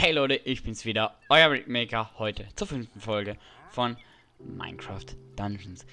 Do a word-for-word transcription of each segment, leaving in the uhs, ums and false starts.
Hey Leute, ich bin's wieder, euer Brickmaker, heute zur fünften Folge von Minecraft Dungeons.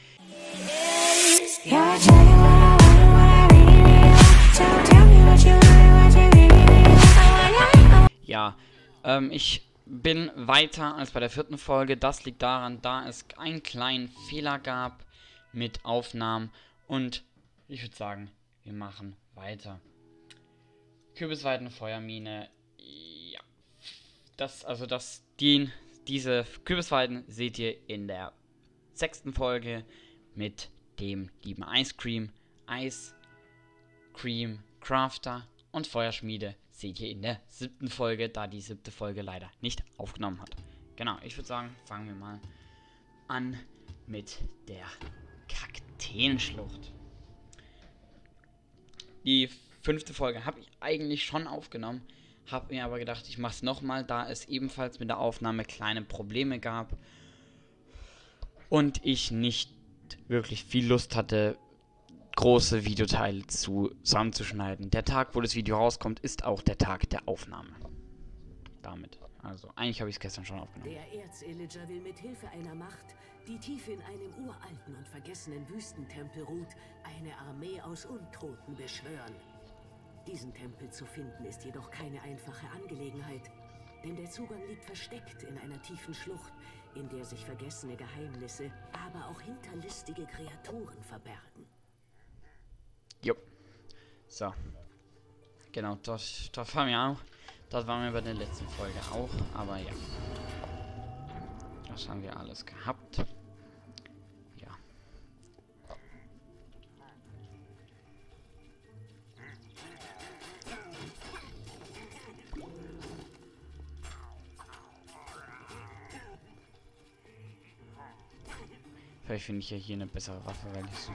Ja, ähm, ich bin weiter als bei der vierten Folge. Das liegt daran, da es einen kleinen Fehler gab mit Aufnahmen. Und ich würde sagen, wir machen weiter. Kürbisweiden, Feuermine. Ja. Das, also das, die, diese Kürbisweiden seht ihr in der sechsten Folge mit dem lieben Ice Cream. Ice Cream Crafter und Feuerschmiede seht ihr in der siebten Folge, da die siebte Folge leider nicht aufgenommen hat. Genau, ich würde sagen, fangen wir mal an mit der Kakteenschlucht. Die fünfte Folge habe ich eigentlich schon aufgenommen, habe mir aber gedacht, ich mache es nochmal, da es ebenfalls mit der Aufnahme kleine Probleme gab und ich nicht wirklich viel Lust hatte, große Videoteile zusammenzuschneiden. Der Tag, wo das Video rauskommt, ist auch der Tag der Aufnahme. Damit. Also, eigentlich habe ich es gestern schon aufgenommen. Der Erzillager will mit Hilfe einer Macht, die tief in einem uralten und vergessenen Wüstentempel ruht, eine Armee aus Untoten beschwören. Diesen Tempel zu finden ist jedoch keine einfache Angelegenheit, denn der Zugang liegt versteckt in einer tiefen Schlucht, in der sich vergessene Geheimnisse, aber auch hinterlistige Kreaturen verbergen. Jo. So. Genau, das, das haben wir auch. Das waren wir bei der letzten Folge auch, aber ja. Das haben wir alles gehabt. Ja. Vielleicht finde ich ja hier eine bessere Waffe, weil ich so...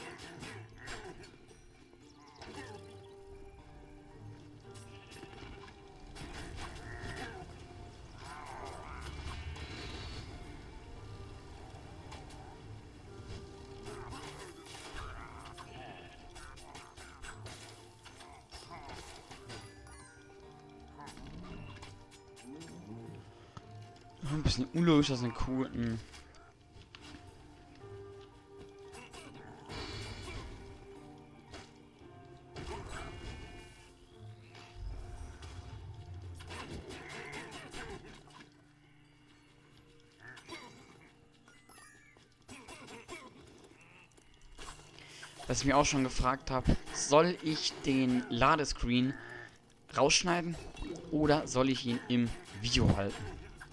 Ein bisschen unlogisch, dass eine Kuh... Mh. Was ich mir auch schon gefragt habe, soll ich den Ladescreen rausschneiden oder soll ich ihn im Video halten?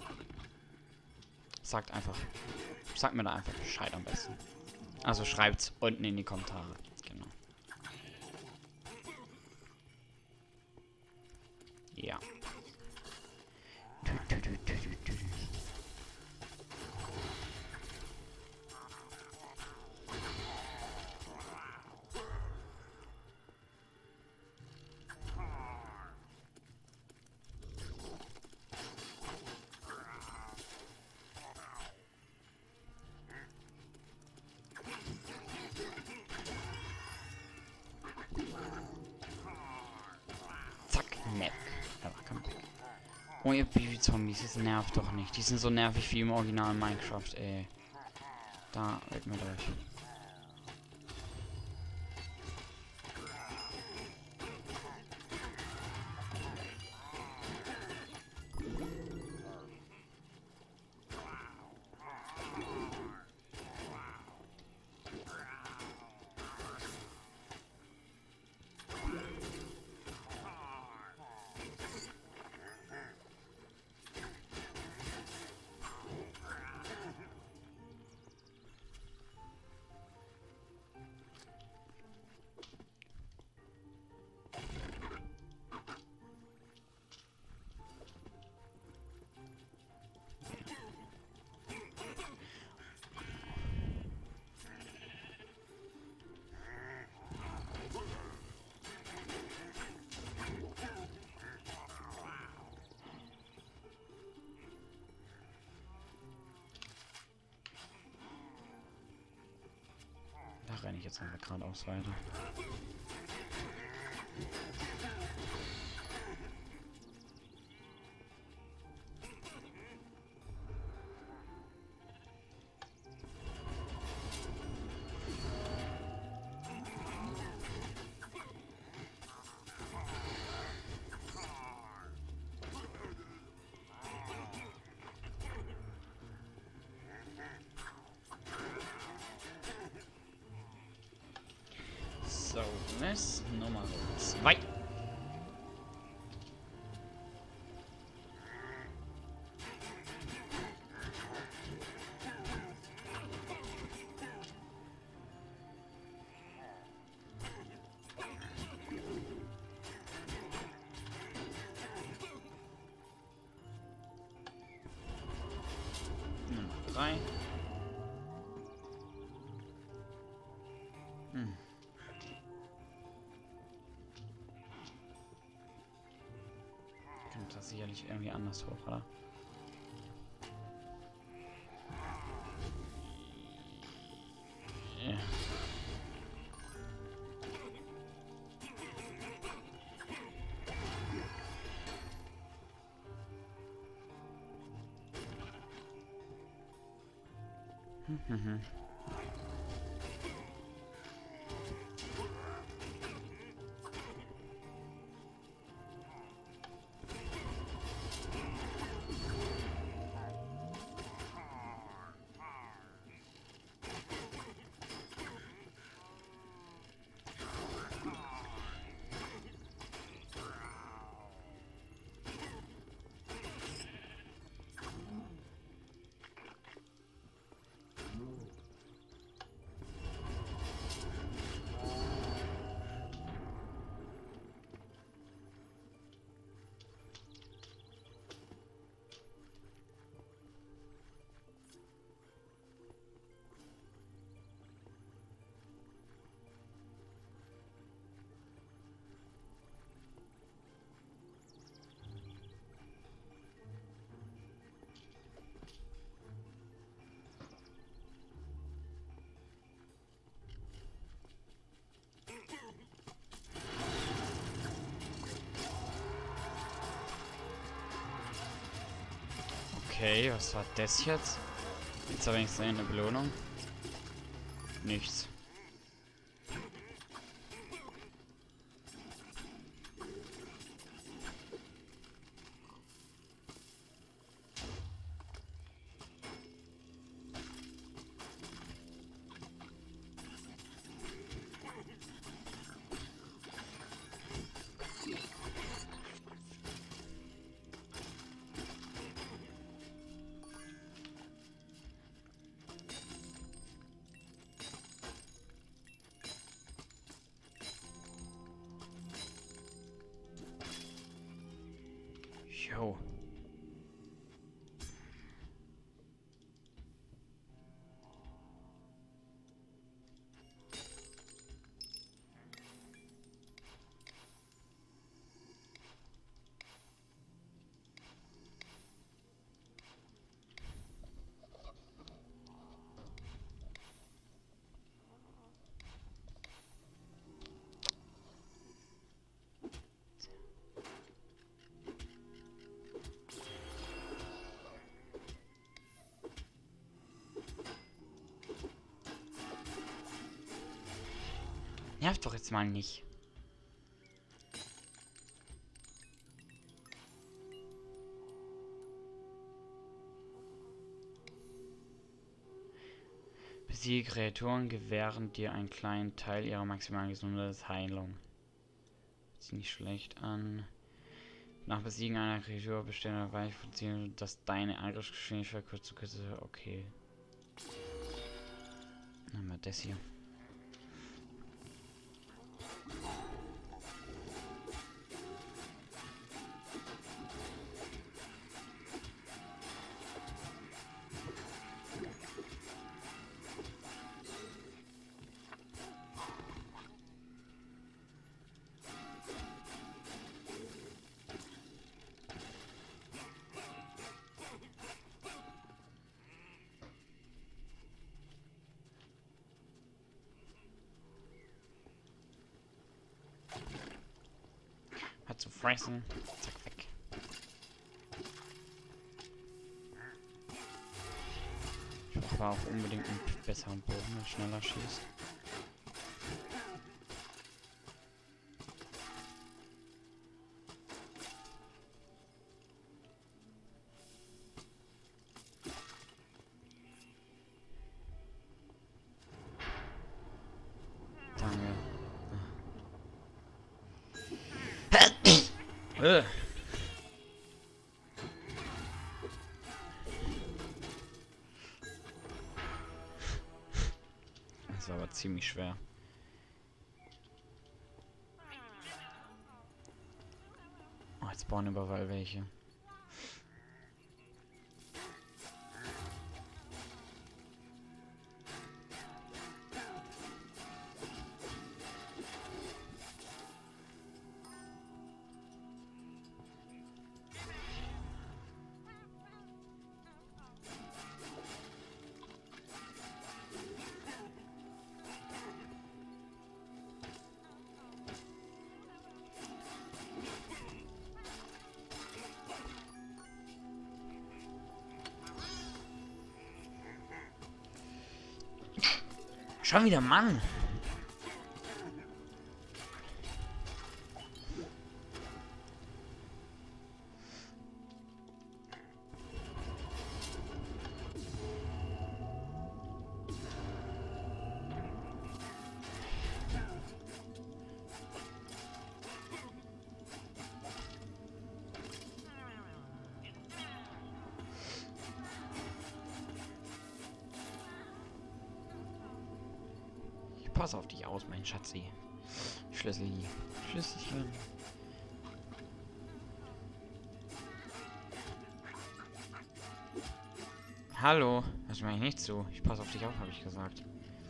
Sagt einfach, sagt mir da einfach Bescheid am besten. Also schreibt's unten in die Kommentare. Genau. Ja. Oh, ihr Baby-Zombies, das nervt doch nicht. Die sind so nervig wie im Original Minecraft, ey. Da wird mir durch. Renne ich jetzt einfach geradeaus weiter. Quest Nummer zwei. Nummer drei. Hm. Kommt das sicherlich irgendwie anders hoch, oder? Ja. Hm, hm, hm. Okay, was war das jetzt? Jetzt habe ich eine Belohnung. Nichts. Jo. Nervt doch jetzt mal nicht. Besiege Kreaturen gewähren dir einen kleinen Teil ihrer maximalen Gesundheitsheilung. Sieht nicht schlecht an. Nach Besiegen einer Kreatur bestehender Weichfunktion, dass deine Angriffsgeschwindigkeit kurz zu kurz ist. Okay. Nehmen wir das hier. Zu fressen. Zack, weg. Ich brauche auch unbedingt einen besseren Bogen, der schneller schießt. Danke. Äh. Das war aber ziemlich schwer. Oh, jetzt spawnen überall welche. Schon wieder, Mann! Pass auf dich aus, mein Schatzi. Schlüssel. Schlüsselchen. Hallo. Das meine ich nicht so. Ich passe auf dich auf, habe ich gesagt.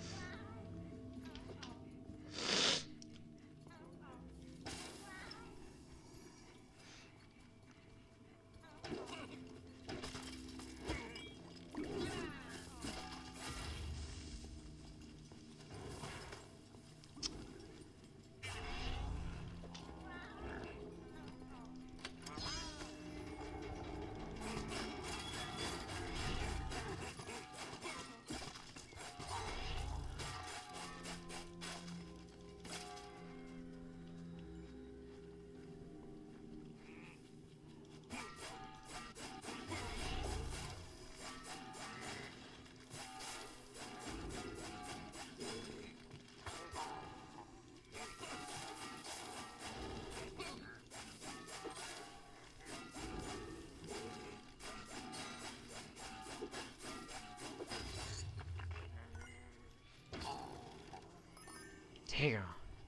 Digga.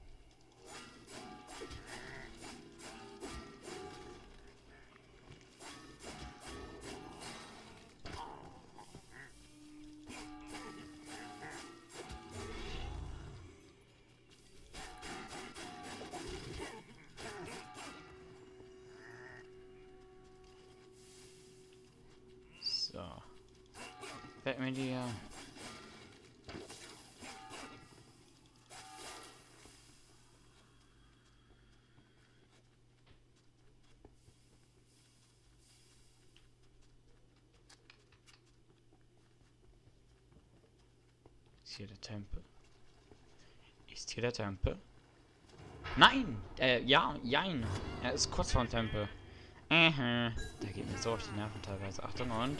So. Fällt mir die ja. Ist hier der Tempel? Ist hier der Tempel? Nein! Äh, ja, jein. Er ist kurz vor dem Tempel. Mhm. Der geht mir so auf die Nerven teilweise. Achtung und...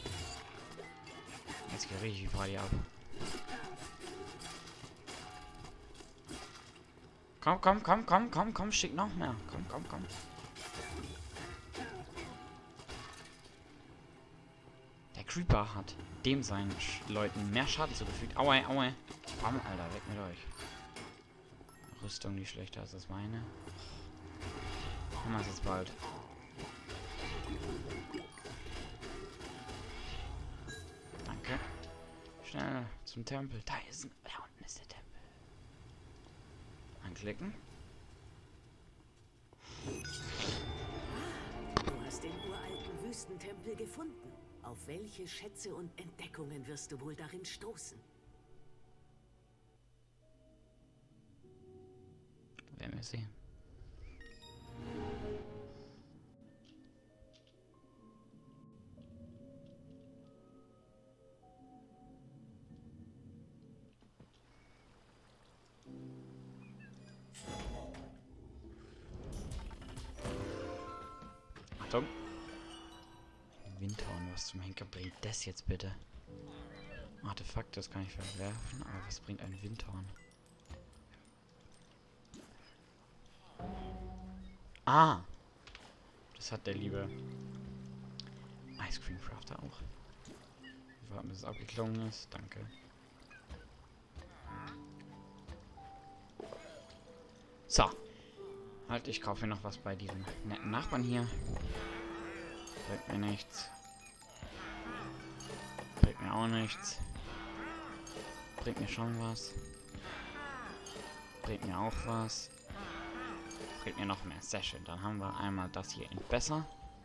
Jetzt geht richtig die Party ab. Komm, komm, komm, komm, komm, komm, schick noch mehr. Komm, komm, komm. Der Creeper hat dem seinen Sch Leuten mehr Schaden zugefügt. Aua, aua. Bam, Alter, weg mit euch. Rüstung, die schlechter ist als meine. Haben wir es jetzt bald. Danke. Schnell zum Tempel. Da ist ein... Da unten ist der Tempel. Anklicken. Du hast den uralten Wüstentempel gefunden. Auf welche Schätze und Entdeckungen wirst du wohl darin stoßen? Werden wir sehen. Achtung. Windhorn, was zum Henker bringt das jetzt bitte? Artefakt, das kann ich verwerfen, aber was bringt ein Windhorn? Ah! Das hat der liebe Ice Cream Crafter auch. Wir warten, bis es abgeklungen ist. Danke. So. Halt, ich kaufe mir noch was bei diesem netten Nachbarn hier. Bringt mir nichts. Bringt mir auch nichts. Bringt mir schon was. Bringt mir auch was. Bringt mir noch mehr. Sehr schön. Dann haben wir einmal das hier in besser.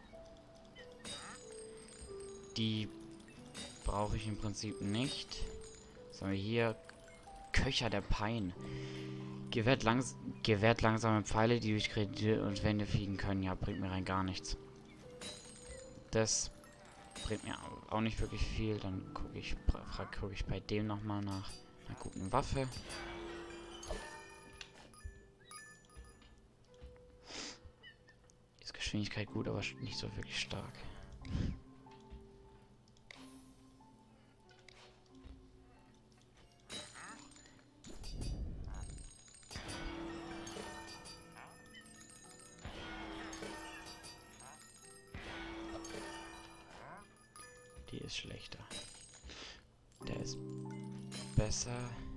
Die brauche ich im Prinzip nicht. Was haben wir hier? Köcher der Pein. Gewährt, langs gewährt langsame Pfeile, die durch Kredite und Wände fliegen können. Ja, bringt mir rein gar nichts. Das bringt mir auch nicht wirklich viel. Dann gucke ich, guck ich bei dem nochmal nach einer guten Waffe. Ist Geschwindigkeit gut, aber nicht so wirklich stark. Die ist schlechter. Der ist besser.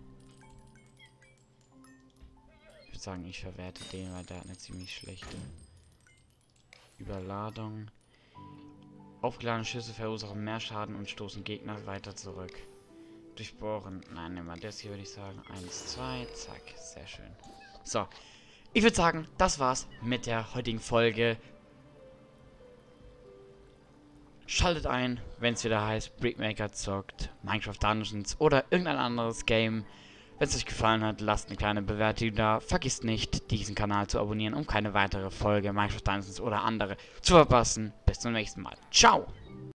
Ich würde sagen, ich verwerte den, weil der hat eine ziemlich schlechte Überladung. Aufgeladene Schüsse verursachen mehr Schaden und stoßen Gegner weiter zurück. Durchbohren. Nein, nehmen wir das hier, würde ich sagen. Eins, zwei, zack. Sehr schön. So. Ich würde sagen, das war's mit der heutigen Folge. Schaltet ein, wenn es wieder heißt, Brickmaker zockt, Minecraft Dungeons oder irgendein anderes Game. Wenn es euch gefallen hat, lasst eine kleine Bewertung da. Vergisst nicht, diesen Kanal zu abonnieren, um keine weitere Folge Minecraft Dungeons oder andere zu verpassen. Bis zum nächsten Mal. Ciao!